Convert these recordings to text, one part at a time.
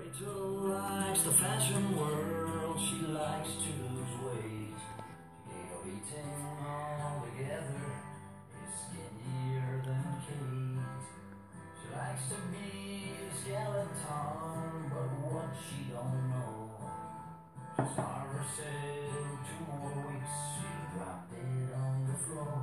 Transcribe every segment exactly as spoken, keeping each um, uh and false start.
Rachel likes the fashion world, she likes to lose weight. She gave up eating altogether, is skinnier than Kate. She likes to be a skeleton, but what she don't know, she starved herself two more weeks, she dropped it on the floor.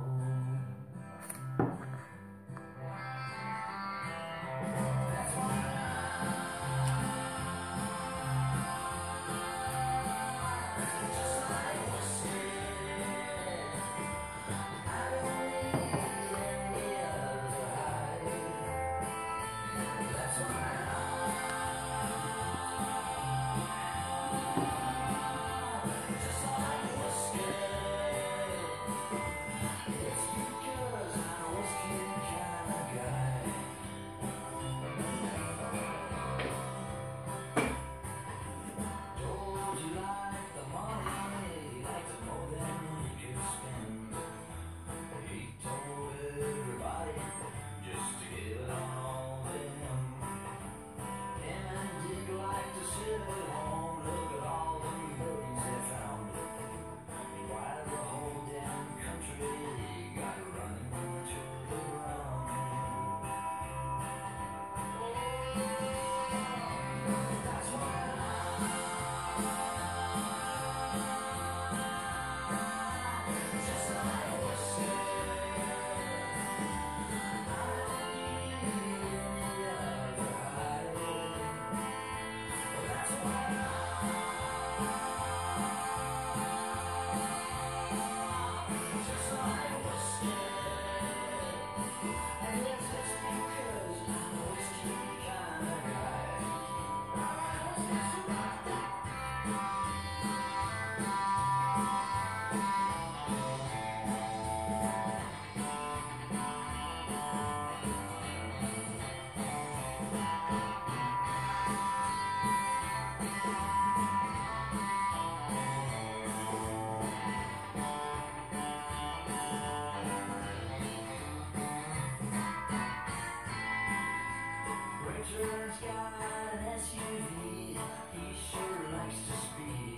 Richard's got an S U V, he sure likes to speed.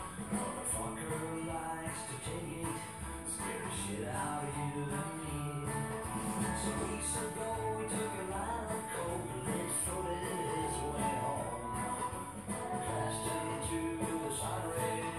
Motherfucker likes to take it, scare the shit out of you and me. Some weeks ago we took a line of coke and it floated his way home. Crashed into the side rail.